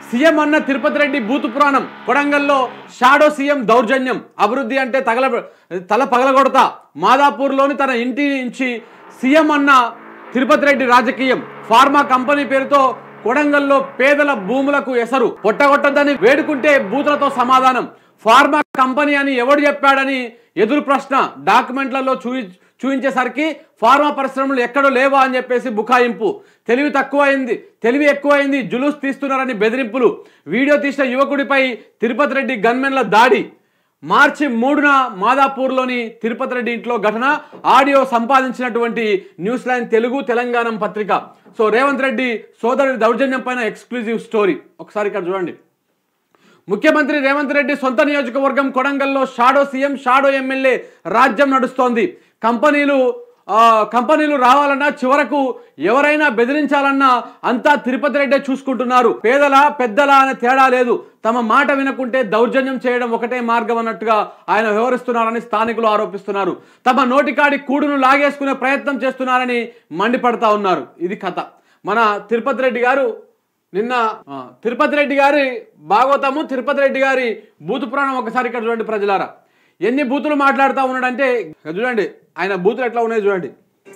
CM అన్న తిరుపతి రెడ్డి బూతు పురాణం, కొడంగల్లో shadow CM దౌర్జన్యం, అభివృద్ధి అంటే తల పగలగొడతా, మాదాపూర్లోని తన ఇంటి నుంచి సీఎం అన్న తిరుపతి రెడ్డి రాజకీయం, ఫార్మా కంపెనీ పేరుతో కొడంగల్లో పేదల భూములకు ఎసరు, పొట్టగొట్టద్దని వేడుకుంటే బూతులతో సమాధానం, ఫార్మా కంపెనీ అని ఎవడు చెప్పాడని ఎదురు ప్రశ్న, డాక్యుమెంట్లలో చూయించేసరికి ఫార్మా పరిశ్రమలు ఎక్కడో లేవా అని చెప్పేసి బుకాయింపు, తెలివి ఎక్కువైంది జులూస్ తీస్తున్నారని బెదిరింపులు, వీడియో తీసిన యువకుడిపై తిరుపతి రెడ్డి గన్మెన్ల దాడి, మార్చి 3న మాదాపూర్లోని తిరుపతి రెడ్డి ఇంట్లో ఘటన, ఆడియో సంపాదించినటువంటి న్యూస్ లైన్ తెలుగు తెలంగాణ పత్రిక. సో రేవంత్ రెడ్డి సోదరుడి దౌర్జన్యం పైన ఎక్స్క్లూజివ్ స్టోరీ ఒకసారి ఇక్కడ చూడండి. ముఖ్యమంత్రి రేవంత్ రెడ్డి సొంత నియోజకవర్గం కొడంగల్లో షాడో సీఎం షాడో ఎమ్మెల్యే రాజ్యం నడుస్తోంది. కంపెనీలు రావాలన్నా చివరకు ఎవరైనా బెదిరించాలన్నా అంతా తిరుపతి రెడ్డే చూసుకుంటున్నారు. పెద్దల అనే తేడా లేదు. తమ మాట వినకుంటే దౌర్జన్యం చేయడం ఒకటే మార్గం అన్నట్టుగా ఆయన వ్యవహరిస్తున్నారని స్థానికులు ఆరోపిస్తున్నారు. తమ నోటికాడి కూడును లాగేసుకునే ప్రయత్నం చేస్తున్నారని మండిపడతా ఉన్నారు. ఇది కథ. మన తిరుపతి రెడ్డి గారు నిన్న తిరుపతి రెడ్డి గారి భాగవతము, తిరుపతి రెడ్డి గారి బూతు పురాణం ఒకసారి ఇక్కడ చూడండి ప్రజలారా. ఎన్ని బూతులు మాట్లాడుతూ ఉన్నాడంటే చూడండి, ఆయన బూతులు ఎట్లా ఉన్నాయి చూడండి.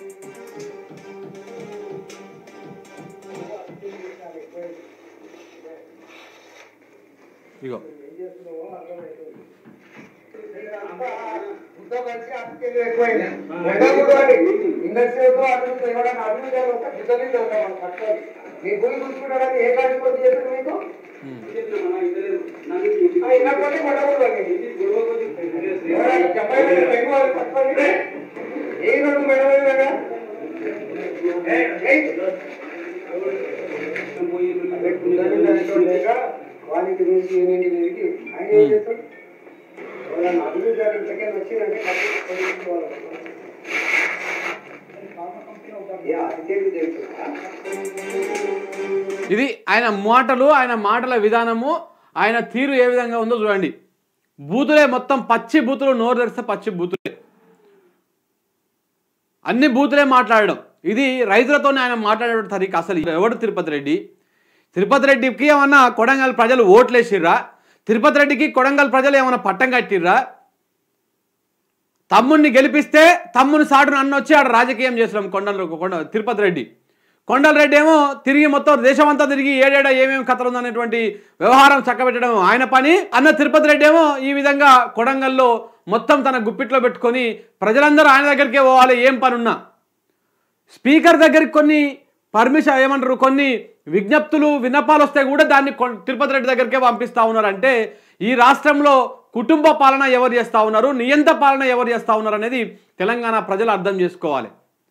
ఇగో వానికి నుంచి ఏనేంటికి ఆయన ఏం చేస్తాడు? వాళ్ళని అభివృద్ధి సెకండ్ వచ్చిందంటే ఇది ఆయన మాటలు, ఆయన మాటల విధానము, ఆయన తీరు ఏ విధంగా ఉందో చూడండి. బూతులే మొత్తం, పచ్చి బూతులు, నోరు తెరిస్తే పచ్చి బూతులే, అన్ని బూతులే మాట్లాడడం. ఇది రైతులతోనే ఆయన మాట్లాడే తరీక. అసలు ఎవడు తిరుపతి రెడ్డి? తిరుపతి రెడ్డికి ఏమన్నా కొడంగల్ ప్రజలు ఓట్లేసిర్రా? తిరుపతి రెడ్డికి కొడంగల్ ప్రజలు ఏమన్నా పట్టం కట్టిర్రా? తమ్ముడిని గెలిపిస్తే తమ్ముని సాటును అన్నొచ్చి ఆడ రాజకీయం చేస్తున్నాం తిరుపతి రెడ్డి. కొండల రెడ్డి ఏమో తిరిగి మొత్తం దేశమంతా తిరిగి ఏడేడా ఏమేమి కథలు ఉందనేటువంటి వ్యవహారం చక్కబెట్టడం ఆయన పని. అన్న తిరుపతి రెడ్డి ఏమో ఈ విధంగా కొడంగల్లో మొత్తం తన గుప్పిట్లో పెట్టుకొని ప్రజలందరూ ఆయన దగ్గరికే పోవాలి ఏం పనున్నా. స్పీకర్ దగ్గరికి కొన్ని కొన్ని విజ్ఞప్తులు, విన్నపాలు వస్తే కూడా దాన్ని తిరుపతి రెడ్డి దగ్గరికే పంపిస్తూ ఉన్నారంటే ఈ రాష్ట్రంలో కుటుంబ పాలన ఎవరు చేస్తూ ఉన్నారు, నియంత పాలన ఎవరు చేస్తూ ఉన్నారు అనేది తెలంగాణ ప్రజలు అర్థం చేసుకోవాలి.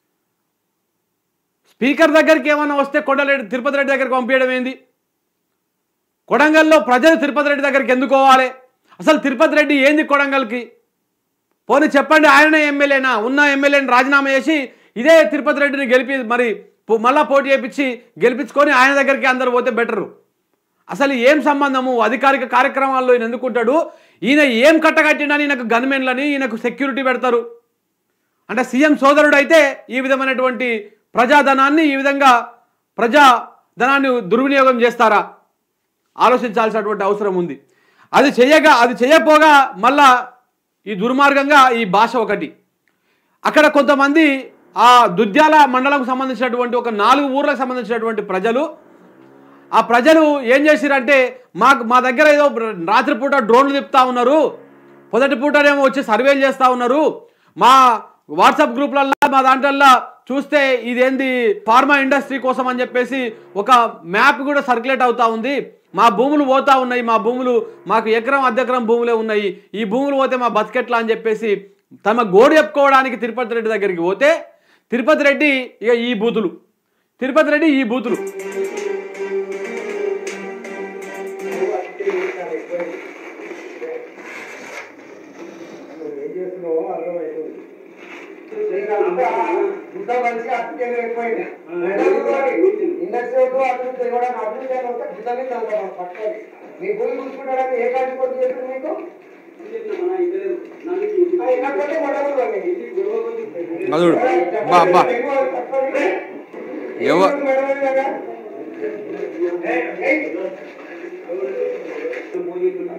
స్పీకర్ దగ్గరికి ఏమన్నా వస్తే తిరుపతి రెడ్డి దగ్గరికి పంపించడం ఏంది? కొడంగల్లో ప్రజలు తిరుపతి రెడ్డి దగ్గరికి ఎందుకు పోవాలి? అసలు తిరుపతి రెడ్డి ఏంది కొడంగల్కి? పోనీ చెప్పండి, ఆయననే ఎమ్మెల్యేనా? ఉన్న ఎమ్మెల్యేని రాజీనామా చేసి ఇదే తిరుపతి రెడ్డిని మరి మళ్ళా పోటీ చేయించి గెలిపించుకొని ఆయన దగ్గరికి అందరు పోతే బెటరు. అసలు ఏం సంబంధము? అధికారిక కార్యక్రమాల్లో ఈయన ఎందుకుంటాడు? ఈయన ఏం కట్టగట్టిండని ఈయనకు గన్మెన్లని, ఈయనకు సెక్యూరిటీ పెడతారు అంటే సీఎం సోదరుడు అయితే ఈ విధమైనటువంటి ప్రజాధనాన్ని, ఈ విధంగా ప్రజాధనాన్ని దుర్వినియోగం చేస్తారా? ఆలోచించాల్సినటువంటి అవసరం ఉంది. అది చేయకపోగా మళ్ళా ఈ దుర్మార్గంగా ఈ భాష ఒకటి. అక్కడ కొంతమంది ఆ దుద్యాల మండలంకు సంబంధించినటువంటి ఒక 4 ఊర్లకు సంబంధించినటువంటి ఆ ప్రజలు ఏం చేసిరంటే మా దగ్గర ఏదో రాత్రిపూట డ్రోన్లు తిప్పుతా ఉన్నారు, పొదటి పూటనేమో వచ్చి సర్వేలు చేస్తూ ఉన్నారు, మా వాట్సాప్ గ్రూప్లల్లో మా దాంట్లో చూస్తే ఇదేంది ఫార్మా ఇండస్ట్రీ కోసం అని చెప్పేసి ఒక మ్యాప్ కూడా సర్క్యులేట్ అవుతా ఉంది, మా భూములు పోతా ఉన్నాయి, మాకు ఎకరం అర్ధెకరం భూములే ఉన్నాయి, ఈ భూములు పోతే మా బతికెట్లా అని చెప్పేసి తమ గోడు చెప్పుకోవడానికి తిరుపతి రెడ్డి దగ్గరికి పోతే తిరుపతి రెడ్డి ఈ బూతులు.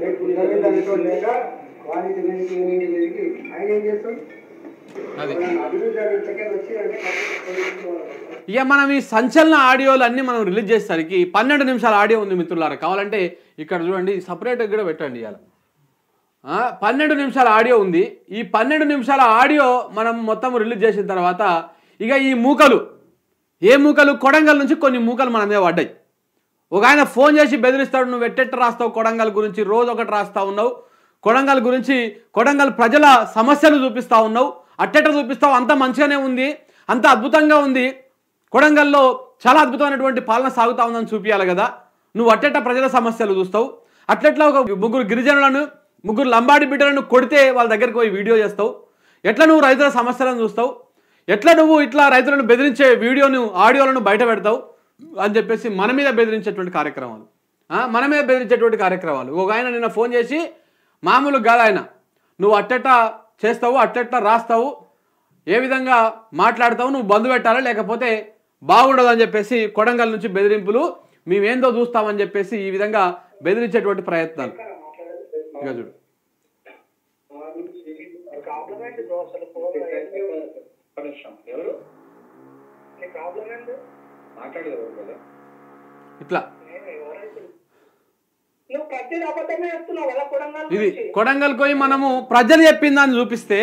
లేక క్వాలిటీ మీదకి యూనిటీ మీదకి ఆయన ఏం చేస్తాడు? అభివృద్ధి సెకండ్ వచ్చిందంటే ఇక మనం ఈ సంచలన ఆడియోలు అన్నీ మనం రిలీజ్ చేసేసరికి 12 నిమిషాల ఆడియో ఉంది మిత్రులారా. కావాలంటే ఇక్కడ చూడండి, సపరేట్గా కూడా పెట్టండి. ఇవాళ 12 నిమిషాల ఆడియో ఉంది. ఈ 12 నిమిషాల ఆడియో మనం మొత్తం రిలీజ్ చేసిన తర్వాత ఇక ఈ మూకలు కొడంగల్ నుంచి కొన్ని మూకలు మన మీద పడ్డాయి. ఒక ఆయన ఫోన్ చేసి బెదిరిస్తాడు, నువ్వు ఎట్టెట్ట రాస్తావు కొడంగల్ గురించి, రోజు ఒకటి రాస్తా ఉన్నావు, కొడంగల్ గురించి కొడంగల్ ప్రజల సమస్యలు చూపిస్తూ ఉన్నావు, అట్టెట్ట చూపిస్తావు, అంత మంచిగానే ఉంది, అంత అద్భుతంగా ఉంది, కొడంగల్లో చాలా అద్భుతమైనటువంటి పాలన సాగుతూ ఉందని చూపించాలి కదా, నువ్వు అట్టెట్ట ప్రజల సమస్యలు చూస్తావు, అట్లెట్లా ఒక 3 గిరిజనులను 3 లంబాడి బిడ్డలను కొడితే వాళ్ళ దగ్గరికి పోయి వీడియో చేస్తావు, ఎట్లా నువ్వు రైతుల సమస్యలను చూస్తావు, ఎట్లా నువ్వు ఇట్లా రైతులను బెదిరించే వీడియోను ఆడియోలను బయట పెడతావు అని చెప్పేసి మన మీద బెదిరించేటువంటి కార్యక్రమాలు ఒక ఆయన నిన్న ఫోన్ చేసి మామూలు కాదు ఆయన, నువ్వు అట్టెట్ట చేస్తావు, అట్టెట్ట రాస్తావు, ఏ విధంగా మాట్లాడతావు, నువ్వు బంద్ పెట్టాలా లేకపోతే బాగుండదు అని చెప్పేసి కొడంగల్ నుంచి బెదిరింపులు, మేమేందో చూస్తామని చెప్పేసి ఈ విధంగా బెదిరించేటువంటి ప్రయత్నాలు. ఇక చూడు, ఇట్లా ఇది కొడంగల్ పోయి మనము ప్రజలు చెప్పిందని చూపిస్తే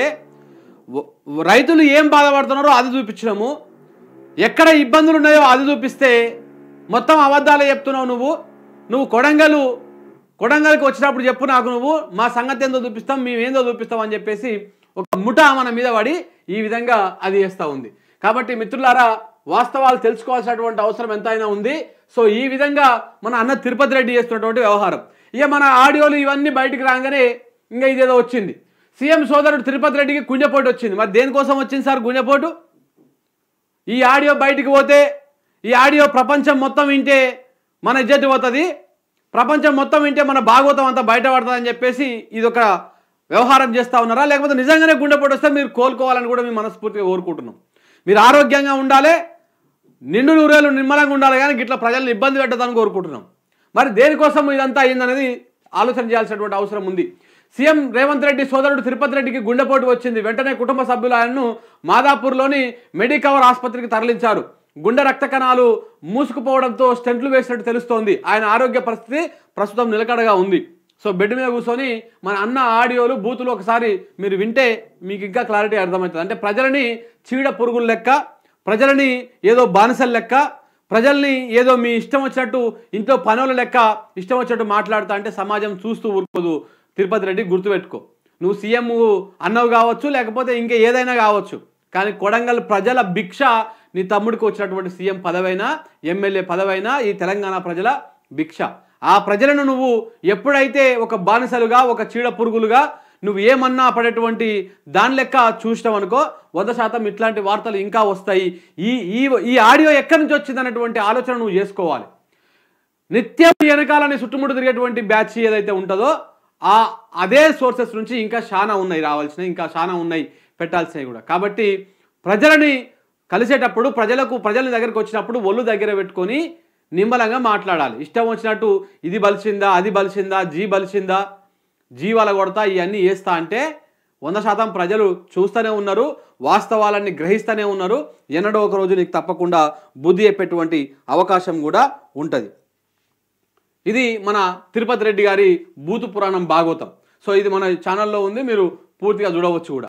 రైతులు ఏం బాధపడుతున్నారో అది చూపించినాము, ఎక్కడ ఇబ్బందులు ఉన్నాయో అది చూపిస్తే మొత్తం అబద్ధాలే చెప్తున్నావు. నువ్వు కొడంగల్కి వచ్చినప్పుడు చెప్పు నాకు, నువ్వు మా సంగతి ఏందో చూపిస్తాం, మేమేందో చూపిస్తాం అని చెప్పేసి ఒక ముఠా మన మీద పడి ఈ విధంగా అది చేస్తూ ఉంది. కాబట్టి మిత్రులారా, వాస్తవాలు తెలుసుకోవాల్సినటువంటి అవసరం ఎంతైనా ఉంది. సో ఈ విధంగా మన అన్న తిరుపతి రెడ్డి చేస్తున్నటువంటి వ్యవహారం, ఇక మన ఆడియోలు ఇవన్నీ బయటికి రాగానే ఇంకా ఇదేదో వచ్చింది, సీఎం సోదరుడు తిరుపతి రెడ్డికి గుండెపోటు వచ్చింది. మరి దేనికోసం వచ్చింది సార్ గుండెపోటు? ఈ ఆడియో బయటికి పోతే, ఈ ఆడియో ప్రపంచం మొత్తం వింటే మన ఇజ్జతి పోతుంది, ప్రపంచం మొత్తం వింటే మన భాగవతం అంతా బయటపడుతుంది అని చెప్పేసి ఇదొక వ్యవహారం చేస్తూ ఉన్నారా, లేకపోతే నిజంగానే గుండెపోటు వస్తే మీరు కోలుకోవాలని కూడా మేము మనస్ఫూర్తిగా కోరుకుంటున్నాం. మీరు ఆరోగ్యంగా ఉండాలి, నిండు నూరేళ్ళు నిమ్మలంగా ఉండాలి, కానీ ఇట్లా ప్రజలను ఇబ్బంది పెట్టదని కోరుకుంటున్నాం. మరి దేనికోసం ఇదంతా అయిందనేది ఆలోచన చేయాల్సినటువంటి అవసరం ఉంది. సీఎం రేవంత్ రెడ్డి సోదరుడు తిరుపతి రెడ్డికి గుండెపోటు వచ్చింది. వెంటనే కుటుంబ సభ్యులు ఆయనను మాదాపూర్లోని మెడికవర్ ఆసుపత్రికి తరలించారు. గుండె రక్త కణాలు మూసుకుపోవడంతో స్టెంట్లు వేసినట్టు తెలుస్తోంది. ఆయన ఆరోగ్య పరిస్థితి ప్రస్తుతం నిలకడగా ఉంది. సో బెడ్ మీద కూర్చొని మన అన్న ఆడియోలు బూతులు ఒకసారి మీరు వింటే మీకు ఇంకా క్లారిటీ అర్థమవుతుంది. అంటే ప్రజలని చీడ పురుగుల లెక్క, ప్రజలని ఏదో బానిసల లెక్క, ప్రజల్ని ఏదో మీ ఇష్టం వచ్చినట్టు ఇంట్లో పనుల లెక్క ఇష్టం వచ్చినట్టు మాట్లాడుతా అంటే సమాజం చూస్తూ ఊరుకోదు. తిరుపతి రెడ్డి గుర్తుపెట్టుకో, నువ్వు సీఎం అన్నవు కావచ్చు, లేకపోతే ఇంకా ఏదైనా కావచ్చు, కానీ కొడంగల్ ప్రజల భిక్ష నీ తమ్ముడికి వచ్చినటువంటి సీఎం పదవైనా ఎమ్మెల్యే పదవైనా ఈ తెలంగాణ ప్రజల భిక్ష. ఆ ప్రజలను నువ్వు ఎప్పుడైతే ఒక బానిసలుగా, ఒక చీడ పురుగులుగా నువ్వు ఏమన్నా పడేటువంటి దాని లెక్క చూసినావు అనుకో, 100% ఇట్లాంటి వార్తలు ఇంకా వస్తాయి. ఈ ఆడియో ఎక్కడి నుంచి వచ్చింది అన్నటువంటి ఆలోచన నువ్వు చేసుకోవాలి. నిత్యం వెనకాలని చుట్టుముట్టు తిరిగేటువంటి బ్యాచ్ ఏదైతే ఉంటుందో అదే సోర్సెస్ నుంచి ఇంకా చాలా ఉన్నాయి రావాల్సినవి, ఇంకా చాలా ఉన్నాయి పెట్టాల్సినవి కూడా. కాబట్టి ప్రజలని కలిసేటప్పుడు ప్రజల దగ్గరికి వచ్చినప్పుడు ఒళ్ళు దగ్గర పెట్టుకొని నిమ్మలంగా మాట్లాడాలి. ఇష్టం వచ్చినట్టు ఇది బలిసిందా, అది బలిసిందా, బలిసిందా, వాళ్ళ కొడతా ఇవన్నీ చేస్తా అంటే 100% ప్రజలు చూస్తూనే ఉన్నారు, వాస్తవాలన్నీ గ్రహిస్తూనే ఉన్నారు. ఎన్నడో ఒక రోజు నీకు తప్పకుండా బుద్ధి చెప్పేటువంటి అవకాశం కూడా ఉంటుంది. ఇది మన తిరుపతి రెడ్డి గారి భూతు పురాణం భాగవతం. సో ఇది మన ఛానల్లో ఉంది, మీరు పూర్తిగా చూడవచ్చు కూడా.